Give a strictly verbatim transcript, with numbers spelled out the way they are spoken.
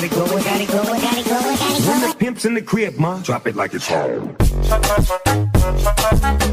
got it going, got it going, got it going, got it going. When the pimp's in the crib, ma, drop it like it's home.